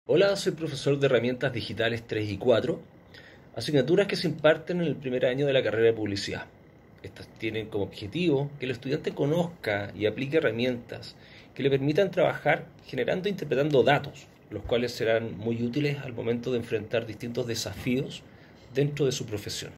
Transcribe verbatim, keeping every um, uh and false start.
Hola, soy profesor de herramientas digitales tres y cuatro, asignaturas que se imparten en el primer año de la carrera de publicidad. Estas tienen como objetivo que el estudiante conozca y aplique herramientas que le permitan trabajar generando e interpretando datos, los cuales serán muy útiles al momento de enfrentar distintos desafíos dentro de su profesión.